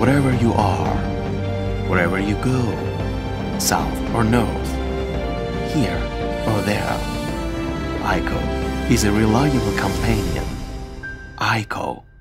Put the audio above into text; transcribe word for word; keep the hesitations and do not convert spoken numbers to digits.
wherever you are, wherever you go, south or north, here or there, I C O is a reliable companion. I C O